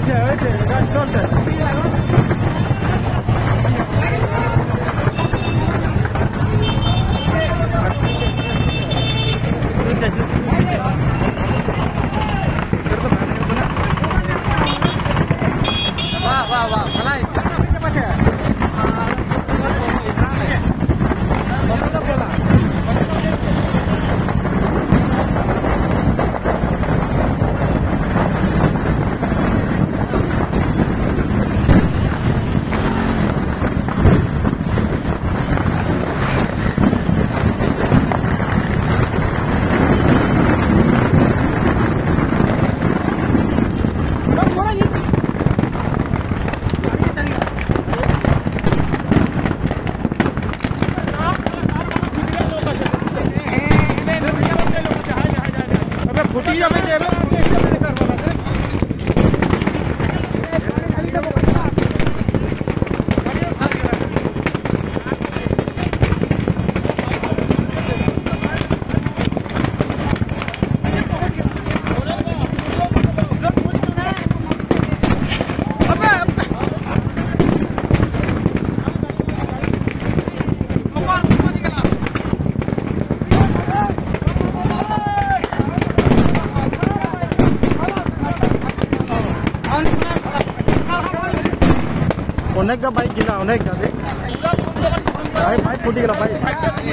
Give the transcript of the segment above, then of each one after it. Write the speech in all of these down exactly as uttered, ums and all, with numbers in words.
अनेक बाइक गिला अनेक भाई भाई फुटी गला भाई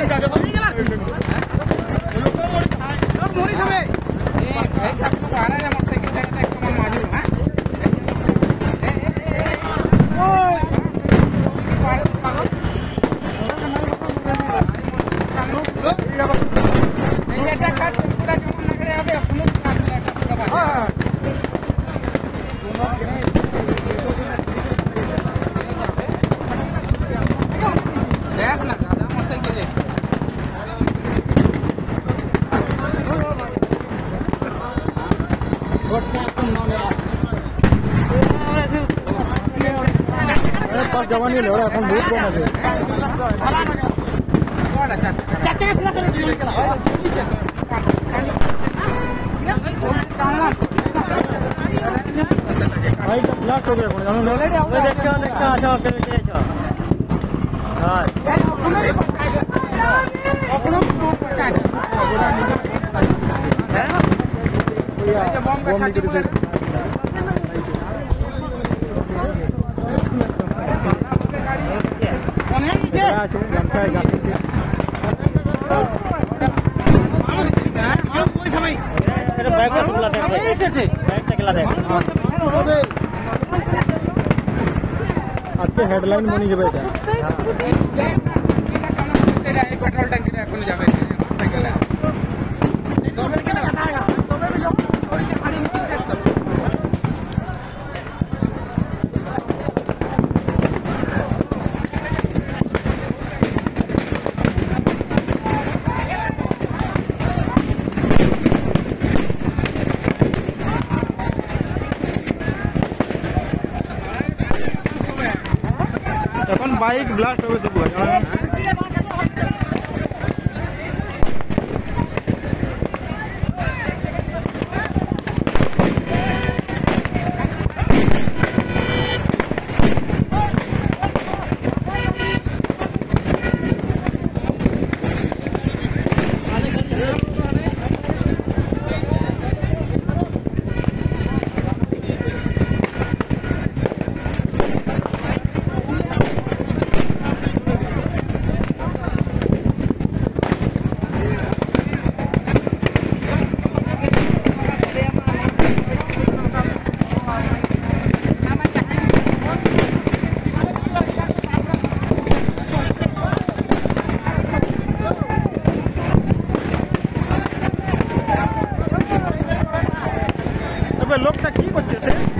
जवानी ले रहा है बहुत कम है भाई का ब्लॉक हो गया कौन जानो ले देखो देखो अच्छा ओके देखो हां अपना है बम निकल दे आपके हेडलाइन बनी जब पेट्रोल टंकी बाइक ब्लास्ट हो गए सब लोग तक ठीक होते थे।